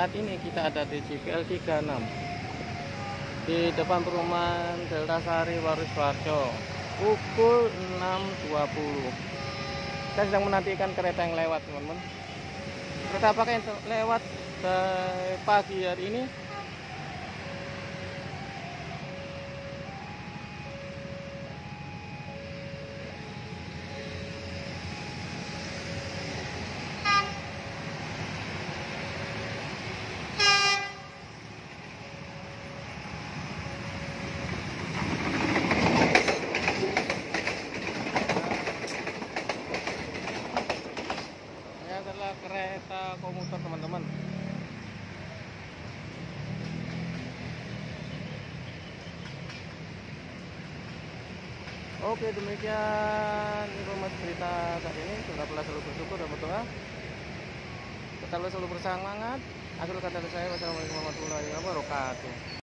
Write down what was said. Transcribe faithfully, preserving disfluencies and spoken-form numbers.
saat ini kita ada di J P L tiga puluh enam di depan perumahan Delta Sari Waru Sidoarjo pukul enam dua puluh. Saya sedang menantikan kereta yang lewat, teman-teman. Kereta apakah yang lewat dari pagi hari ini? Adalah kereta komuter, teman-teman. Oke, demikian informasi berita saat ini. Tetaplah selalu bersyukur dan berdoa. Tetaplah selalu bersemangat. Akhir kata dari saya, wassalamualaikum warahmatullahi wabarakatuh.